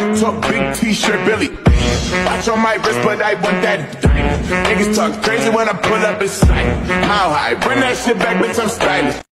I talk big t-shirt Billy. Watch on my wrist, but I want that diamond. Niggas talk crazy when I pull up in sight. How high? Bring that shit back, bitch, I'm stylish.